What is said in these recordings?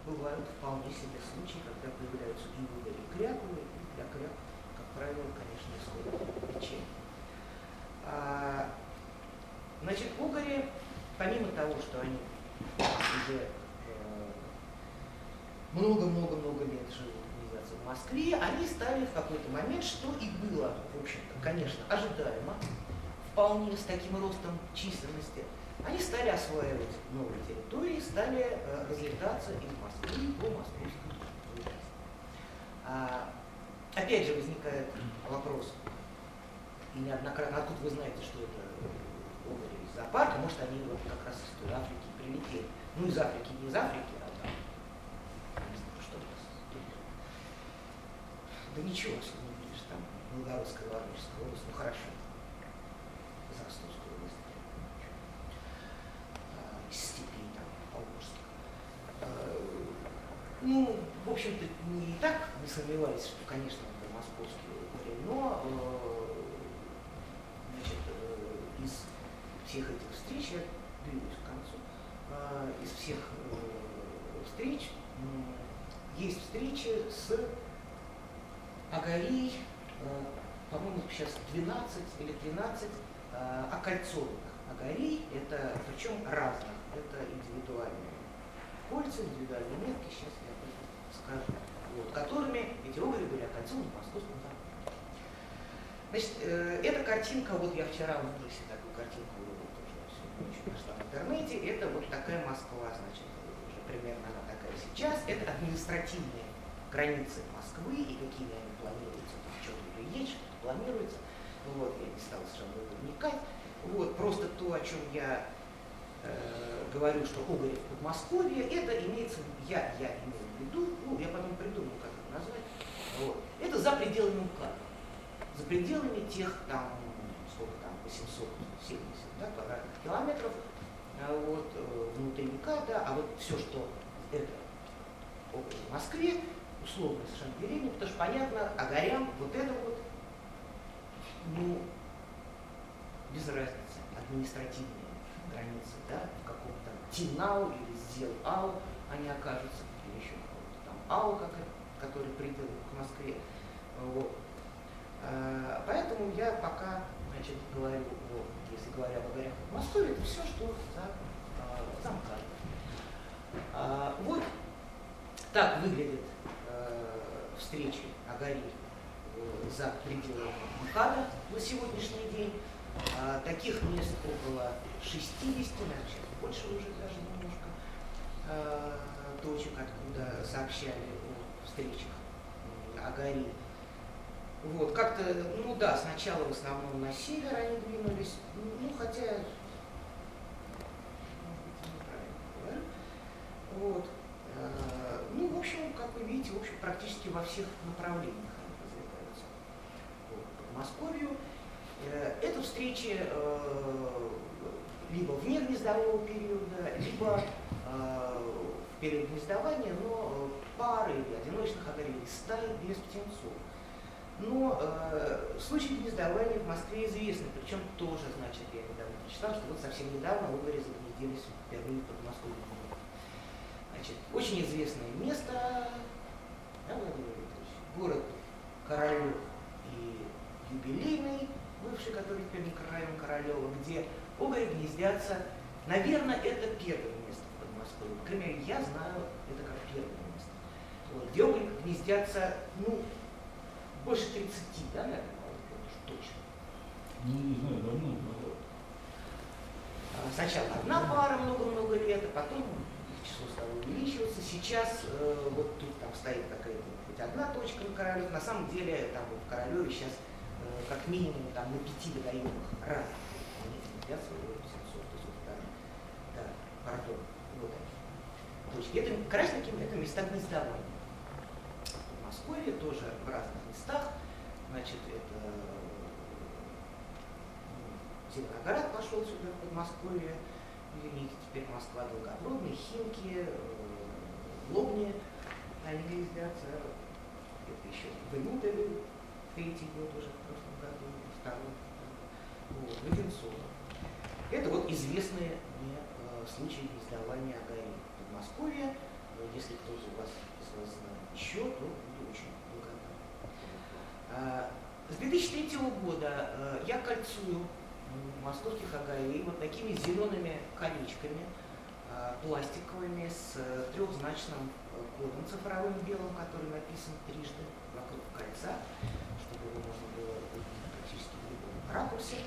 бывают вполне себе случаи, когда появляются и угори кряковые, и для кряк, как правило, конечно, исходит лечение. Значит, угори, помимо того, что они уже много-много-много лет живут в Москве, они стали в какой-то момент, что и было, в общем-то, конечно, ожидаемо, вполне с таким ростом численности, они стали осваивать новые территории, стали разлетаться из Москвы по московскому области. Опять же возникает вопрос, и неоднократно, откуда вы знаете, что это угори из зоопарка, может они вот как раз из той Африки прилетели. Ну, из Африки, не из Африки, а там, не знаю, что у нас тут. Да ничего особо не видишь, там Белгородская, Воронежская область, ну хорошо. Из Ростовской области. Из степей там, Волжских. Ну, в общем-то, не так не сомневались, что, конечно, это московские угори, но значит, из всех этих встреч, я двигаюсь к концу, из всех встреч есть встречи с агарией, по-моему, сейчас 12 или 13 окольцованных агарий, это причем разных, это индивидуальные кольца, индивидуальные метки, сейчас я об этом скажу, вот, которыми эти угори были окольцованы в московском зоопарке. Значит, эта картинка, вот я вчера в ужасе такую картинку очень нашла в интернете, это вот такая Москва, значит, уже примерно она такая сейчас, это административные границы Москвы и какие они планируются, что-то есть, что-то планируется, вот, я не стала совершенно вникать, вот, просто то, о чем я говорю, что угори в Подмосковье, это имеется, я имею в виду, ну, я потом придумаю, как это назвать, вот, это за пределами МКАДа, за пределами тех, там, сколько там, 870, да, квадратных километров, вот, внутри МКАДа, а вот все, что это в Москве, условно совершенно деревня, потому что, понятно, агарям вот это вот, ну, без разницы, административные границы, да, в каком-то ТИНАУ или ЗЕЛ-АУ они окажутся, или еще какого-то там АУ, который придет к Москве. Вот. Поэтому я пока, значит, говорю, вот, если говоря об агарях в Москве, это все, что за МКАДом. Вот так выглядят встречи агарий за пределами МКАДа на сегодняшний день. Таких мест около 60, наверное, сейчас больше уже даже немножко, точек, откуда сообщали о встречах агарий. Вот, как-то, ну да, сначала в основном на север они двинулись, ну хотя, может быть, неправильно говорю. Вот. Ну, в общем, как вы видите, в общем, практически во всех направлениях они развиваются по Подмосковью. Это встречи либо вне гнездового периода, либо в период гнездования, но пары или одиночных агарей, стаи без птенцов. Но случаи гнездования в Москве известны, причем тоже, значит, я недавно прочитал, что вот совсем недавно угори загнездились впервые в Подмосковье. Значит, очень известное место, город Королев и Юбилейный, бывший, который теперь микрорайон Королева, где угори гнездятся. Наверное, это первое место в Подмосковье. По крайней мере, я знаю это как первое место. Вот, где угори гнездятся, ну, больше 30, да, наверное, точно. Ну, не знаю, давно. Сначала одна пара много-много лет, а потом их число стало увеличиваться. Сейчас вот тут там стоит какая-то хоть одна точка на Королеве. На самом деле там вот в Королеве сейчас как минимум там на 5 водоемах разных они гнездятся в 700, то есть вот да, пардон, вот они. Точки. Это красники, это места гнездования. В Москве тоже в разных местах. Значит, это Зеленоград пошел сюда, в Подмосковье, видите, теперь Москва, Долгопрудный, Химки, Лобни, они гнездятся. Это еще Вынутове, 3-й год уже в прошлом году, 2-й, вот, Вавинцово. Это вот известные мне случаи гнездования агарий в Подмосковье. Если кто-то кольцую московских агарей вот такими зелеными колечками, пластиковыми, с трехзначным кодом цифровым белым, который написан трижды вокруг кольца, чтобы его можно было увидеть практически в любом ракурсе.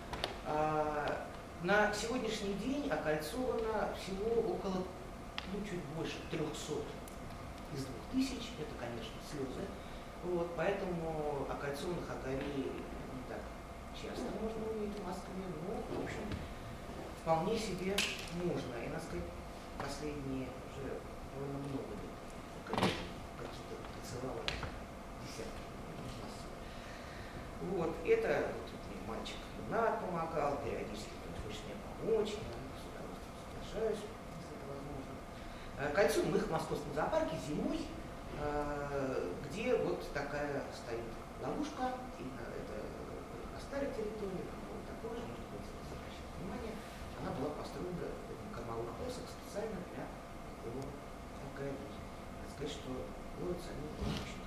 На сегодняшний день окольцовано всего около, чуть больше 300 из 2000, это, конечно, слезы. Вот, поэтому окольцованных агарей не так часто можно увидеть в Москве, но, в общем, вполне себе можно. И, надо сказать, последние уже довольно много лет какие-то поцеловали десятки нас. Вот, это вот, мне мальчик Юнат помогал, периодически кто-то хочет мне помочь, я с удовольствием соглашаюсь, если это возможно. Кольцуем их в московском зоопарке зимой, где вот такая стоит ловушка, это на старой территории, там такое же, может быть, обращать внимание, она была построена в кормовых косах специально для его агарей. Надо сказать, что ловятся они очень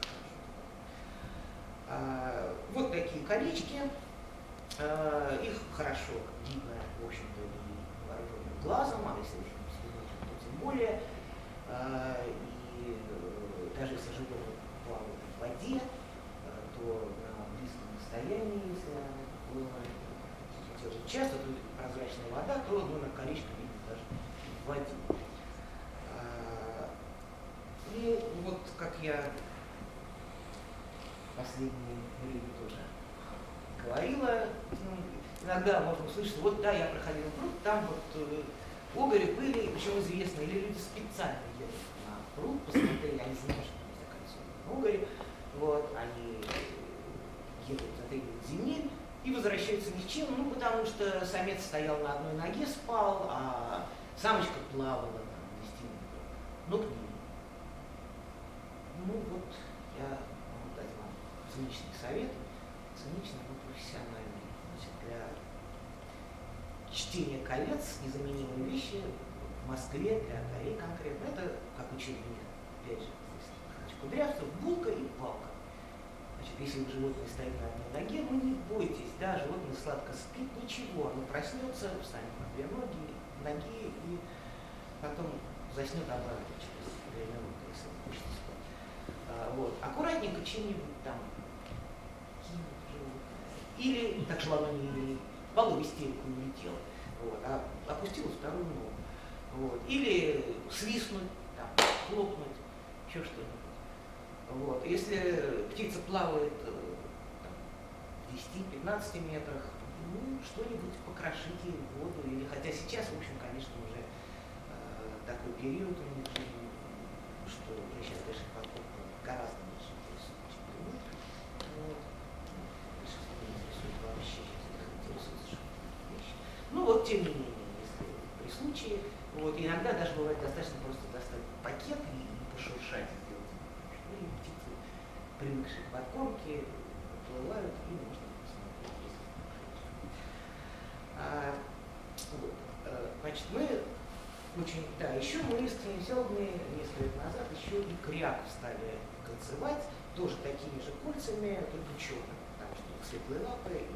хорошо. Вот такие колечки, их хорошо видно, в общем-то, и невооруженным глазом, а если уже взглянуть, то тем более. И даже если животное плавает в воде, то на близком расстоянии, если она плывает часто, тут прозрачная вода, то номер колечка видно даже в воде. И вот как я в последнее время тоже говорила, иногда можно услышать, вот да, я проходила пруд, там вот угори были, причем известно, или люди специально едут на пруд, посмотрели, они знают, что там закольцованы угори, вот, они едут за 3 земель и возвращаются ни с чем, ну, потому что самец стоял на одной ноге, спал, а самочка плавала там 10 метров, ну, к ним. Ну, вот, я могу дать вам циничный совет, циничный, но профессиональный, значит, для чтение колец, незаменимые вещи в Москве для агарей конкретно. Это, как учили меня, опять же, Кудрявцев, булка и палка. Значит, если животное стоит на одной ноге, ну не бойтесь, да, животное сладко спит, ничего, оно проснется, встанет на 2 ноги и потом заснет обратно через 2 минуты, если он хочет спать. Вот. Аккуратненько чем-нибудь там кинуть животное. Или, так что оно не балу в истерику улетела, вот, а опустила 2-ю ногу. Вот. Или свистнуть, там, хлопнуть, еще что-нибудь. Вот. Если птица плавает в 10-15 метрах, ну, что-нибудь покрошить ей в воду. Или, хотя сейчас, в общем, конечно, уже такой период у них, что уже сейчас, конечно, подкопка гораздо меньше интересует, чем раньше. Вот. Вообще интересует вещи. Ну вот, тем не менее, если при случае, вот, иногда даже бывает достаточно просто достать пакет и пошуршать, сделать. Ну и птицы, привыкшие к подкормке, плывают, и можно посмотреть, если вот. Значит, мы очень, да, еще мы с Селбами несколько лет назад еще и кряку стали кольцевать, тоже такими же кольцами, только черными, потому что у них светлые лапы, и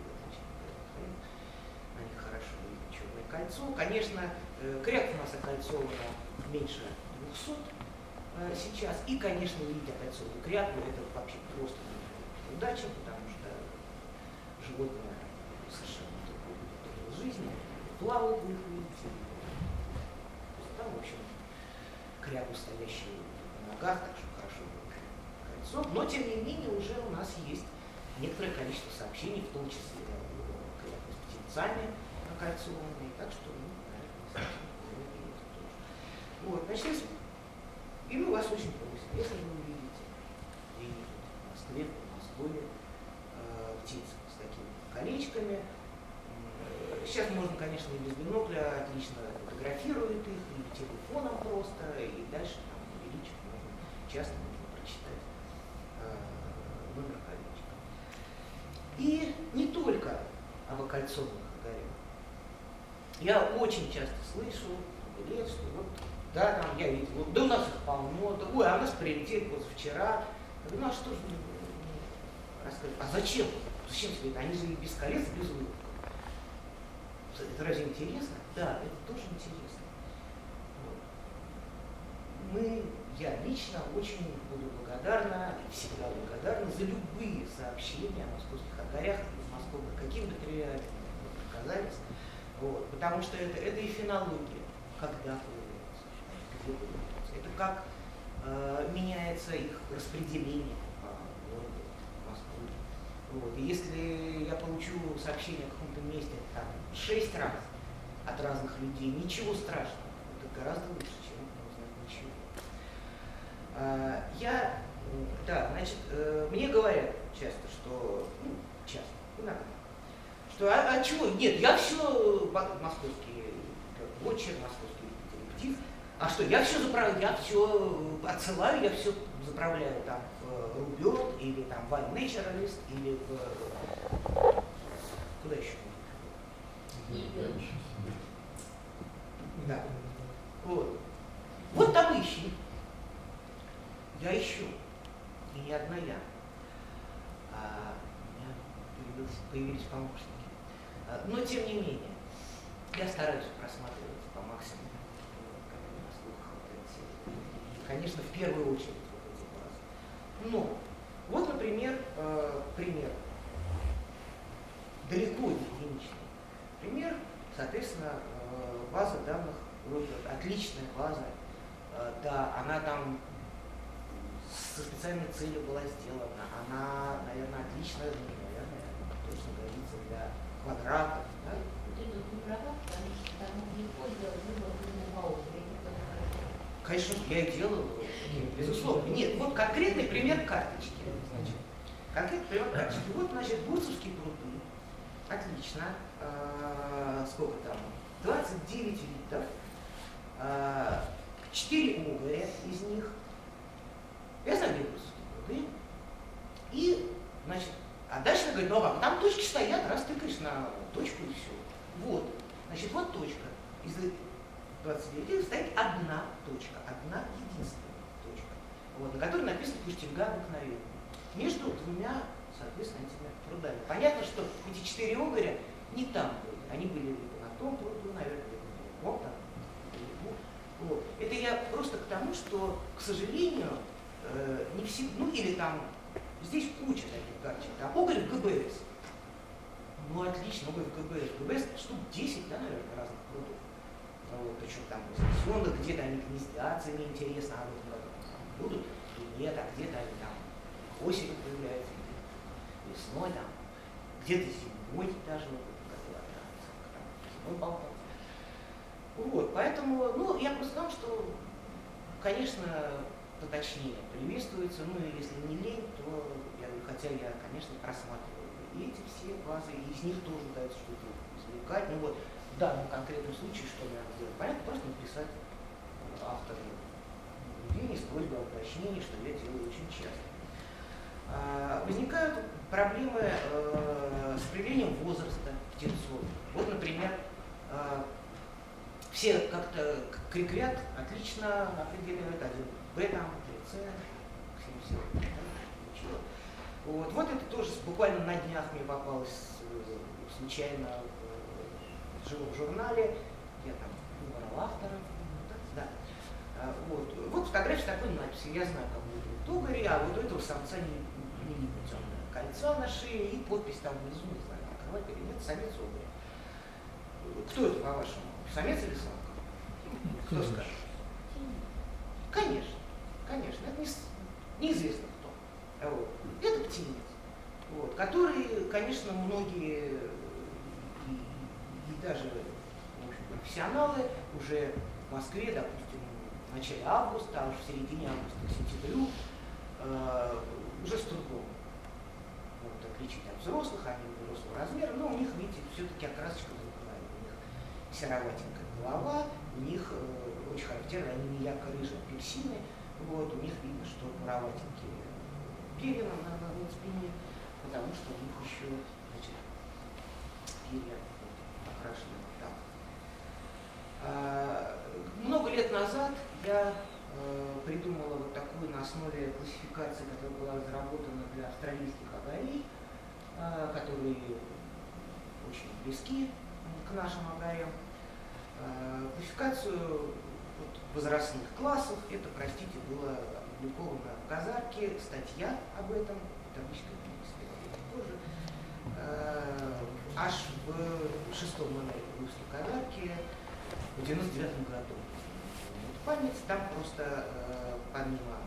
на них хорошо видно черное кольцо. Конечно, кряк у нас окольцовано меньше 200 сейчас, и, конечно, увидеть окольцованную кряку это вообще просто удача, потому что животное совершенно другой жизни, плавают в них, видите, там, в общем, кряку, стоящую на ногах, так что хорошо кольцо, но, тем не менее, уже у нас есть некоторое количество сообщений, в том числе с птенцами окольцованные, так что, ну, наверное, это тоже. Вот, значит, и мы вас очень просим, если вы увидите где-нибудь в Москве, в Подмосковье птиц с такими колечками, сейчас можно, конечно, и без бинокля отлично фотографирует их, и телефоном просто, и дальше там увеличить можно, часто можно прочитать номер колечка. И не только об окольцованных агарях. Я очень часто слышу, что вот, да, там я видел, да у нас их полно, да, ой, а у нас прилетели позавчера. Я говорю, ну а что же рассказать? А зачем? Зачем себе это? Они же без колец, без улыбок. это разве интересно? Да, это тоже интересно. Вот. Я лично очень буду благодарна, и всегда благодарна за любые сообщения о московских агарях, из Москвы, каким бы тривиальным они оказались. Вот. Потому что это и фенология, когда появляется, где появляется. Это как меняется их распределение по городу Москвы. Вот. И если я получу сообщение о каком-то месте там 6 раз от разных людей, ничего страшного. Это гораздо лучше, чем не узнать ничего. Мне говорят часто, что, иногда, что чего? Нет, я все московский Watcher, московский детектив. А что, я все заправляю, я все отсылаю, я все заправляю там в Руберт или там в iNaturalist или в... Куда еще? Да. Вот там ищи. Я ищу. И не одна я. У меня появились помощники. Но тем не менее, я стараюсь просматривать по максимуму, как насколько хватает. Конечно, в первую очередь вот эти базы. Но, вот, например, пример. Далеко не единичный. Пример, соответственно, база данных Роберт. Отличная база. Да, она там со специальной целью была сделана. Она, наверное, отличная, наверное, точно годится для квадратов. Да? Вот это не права, потому что там легко сделать выбор по опере. Конечно, я и делал, безусловно. Нет, вот конкретный пример карточки. Значит, конкретный пример карточки. Вот, значит, Бурцевские пруды. Отлично. Сколько там? 29 литров. 4 угоря из них. Я знаю, где Бурцевские пруды. И, значит, а дальше она говорит, ну ладно, там точки стоят, раз тыкаешь на точку и все. Вот. Значит, вот точка. Из 29 стоит одна точка, одна единственная точка, вот, на которой написано Пуштинга обыкновенно. Между двумя, соответственно, этими прудами. Понятно, что эти 4 угоря не там были. Они были либо на том пруду, наверное, либо на другом там. Вот. Это я просто к тому, что, к сожалению, не все, ну или там, здесь куча таких карточек. Там угорь в ГБС. Ну отлично, угорь в ГБС. В ГБС штук 10, да, наверное, разных прудов. Вот, причем там вознесенных, где-то они гнездятся, мне интересно, а вот как там будут или нет, а где-то они там осенью появляются, весной там, где-то зимой даже, зимой болтаться. Вот, поэтому, ну, я просто знал, что, конечно, поточнее приветствуется, ну, и если не лень, то, хотя я, конечно, просматриваю и эти все базы, и из них тоже дается что-то извлекать, ну вот, в данном конкретном случае, что надо сделать? Понятно, просто написать автору объявление с просьбой о уточнении, что я делаю очень часто. Возникают проблемы с определением возраста птенцов. Вот, например, все как-то крикрят отлично определяют, один Б там, 3С, все ничего. Вот это тоже буквально на днях мне попалось случайно в журнале, я там выбрал автора, да. Вот фотография с такой надписью, я знаю, как будет угорь, а вот у этого самца не видно темное кольцо на шее и подпись там внизу, не знаю, открывать или нет, самец угоря. Кто это, по-вашему, самец или самка? Кто скажет? Конечно, это неизвестно кто. Вот. Это птенец, вот, который, конечно, многие и даже в общем, профессионалы уже в Москве, допустим, в начале августа, а уж в середине августа, к сентябрю, уже с трудом могут отличить от взрослых, они взрослого размера, но у них, видите, все-таки окрасочка другая, у них сероватенькая голова, у них очень характерно, они не ярко-рыжие апельсины, вот, у них видно, что буроватенькие перья на спине, потому что у них еще, значит, перья окрашены там. Много лет назад я придумала вот такую на основе классификации, которая была разработана для австралийских агарей, которые очень близки к нашим агаям. Классификацию вот, возрастных классов, это, простите, было опубликовано в Казарке, статья об этом, табличка тоже, аж в 6-м номере русской Казарки в 99-м году. Память, там просто помимо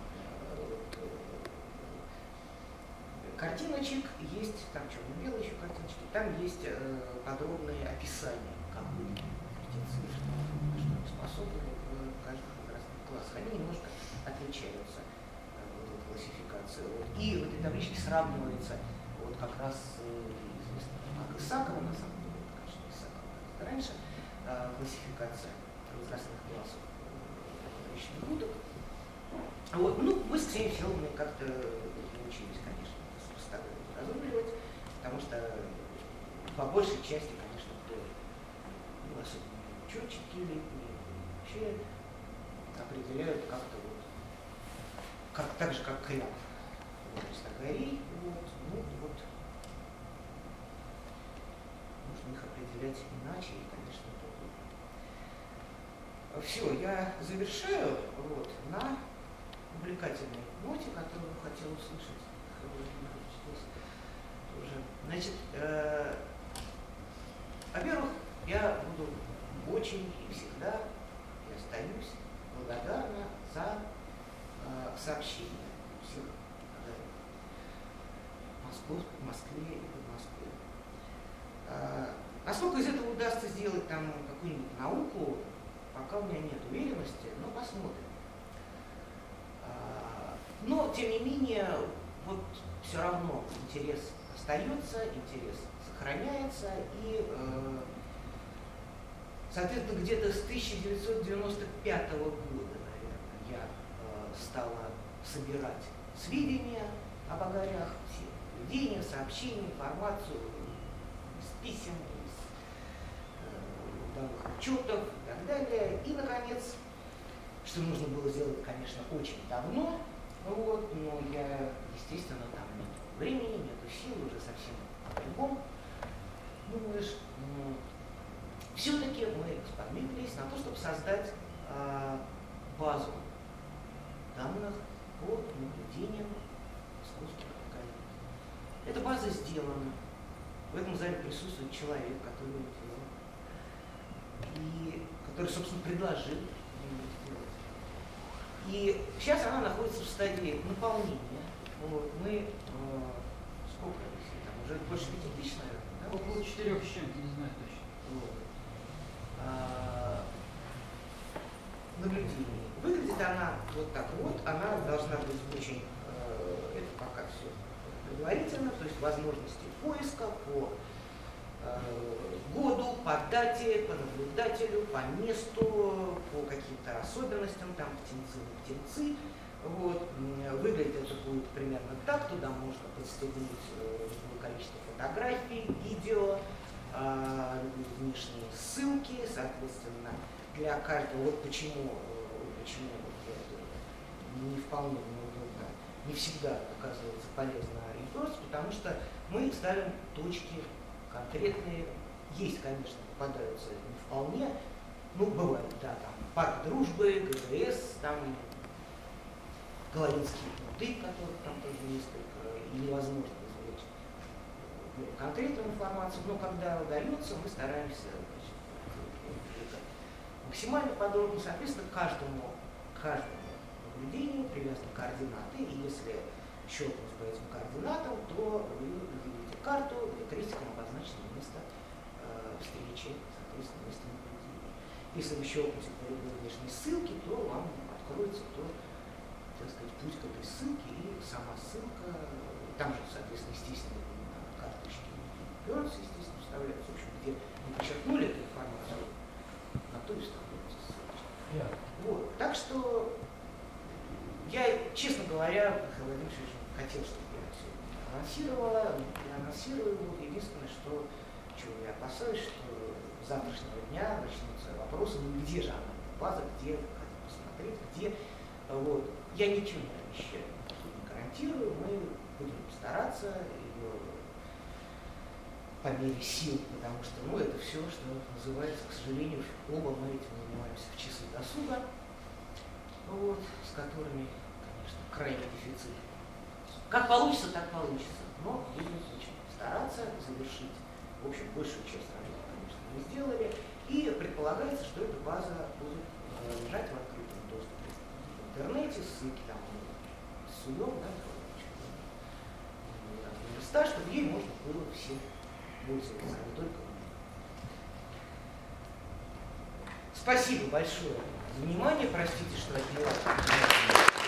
картиночек есть, там черно-белые еще картиночки, там есть подробные описания, как были птицы, что они способны в каждом возрастном классе. Они немножко отличаются, вот эта классификация. Вот. И в этой табличке сравнивается вот как раз известно, как Исакова, на самом деле, это, конечно, Исакова, раньше классификация возрастных классов различных уток. Вот. Ну, мы с Ксенией Федоровной как-то научились, конечно, разруливать, потому что по большей части, конечно, кто особенно учетчики летние, вообще определяют как-то вот, как, так же, как кряк. То есть агарий, вот, ну вот, можно их определять иначе, и, конечно, это все, я завершаю вот, на увлекательной ноте, которую хотел услышать. Значит, во-первых, я буду очень и всегда и остаюсь благодарна за сообщения всех в Москве и Подмосковье. Насколько из этого удастся сделать там какую-нибудь науку, пока у меня нет уверенности, но посмотрим. Но, тем не менее, вот все равно интерес остается, интерес сохраняется, и, соответственно, где-то с 1995 года, наверное, я стала собирать сведения об агарях, все наблюдения, сообщения, информацию из писем, из данных учетов и так далее. И, наконец, что нужно было сделать, конечно, очень давно, вот, но я, естественно, там нет времени, нету сил, уже совсем по-другому. Думаешь, все-таки мы сподвиглись на то, чтобы создать базу данных по наблюдениям искусственных агарей. Эта база сделана. В этом зале присутствует человек, который ее делал, и который, собственно, предложил ее сделать. И сейчас она находится в стадии наполнения. Вот, мы сколько там, уже больше 5000, наверное, да? Около 4 с чем-то, не знаю точно. Вот. Наблюдение. Выглядит она вот так вот, она должна быть очень, это пока все предварительно, то есть возможности поиска по году, по дате, по наблюдателю, по месту, по каким-то особенностям, там птенцы. Вот. Выглядит это будет примерно так, туда можно подстегнуть количество фотографий, видео, внешние ссылки, соответственно, для каждого, вот почему не вполне неудобно, не всегда оказывается полезно ориентироваться, потому что мы ставим точки конкретные, есть, конечно, попадаются не вполне, ну, бывает, да, там, парк дружбы, ГТС, там, Головинские пруты, которых там тоже несколько, и невозможно извлечь конкретную информацию, но когда удается, мы стараемся максимально подробно, соответственно, к каждому наблюдению привязаны координаты, и если щелкнуть по этим координатам, то вы увидите карту, где крестиком обозначено место встречи, соответственно, место наблюдения. Если вы щелкнете по любой внешней ссылке, то вам откроется так сказать, путь к этой ссылке, и сама ссылка, там же, соответственно, естественно, карточки берутся, естественно, вставляются, в общем, где мы подчеркнули эту информацию, на то и вставляются ссылочки. Yeah. Вот. Так что я, честно говоря, Михаил Владимирович хотел, чтобы я все анонсировала, я анонсирую, вот, единственное, чего я опасаюсь, что с завтрашнего дня начнутся вопросы, ну где же она, эта база, где, хотим посмотреть, где, вот. Я ничего не обещаю, не гарантирую, мы будем стараться ее по мере сил, потому что, ну, это все, что называется, к сожалению, оба мы этим занимаемся в часы досуга, вот, с которыми, конечно, крайне дефицит. Как получится, так получится, но будем очень стараться завершить, в общем, большую часть работы, конечно, мы сделали, и предполагается, что эта база будет лежать в открытом доступе в интернете, ссылки там суем, да, верста, чтобы ей можно было всем пользоваться, а не только мне. Спасибо большое за внимание, простите, что отняла.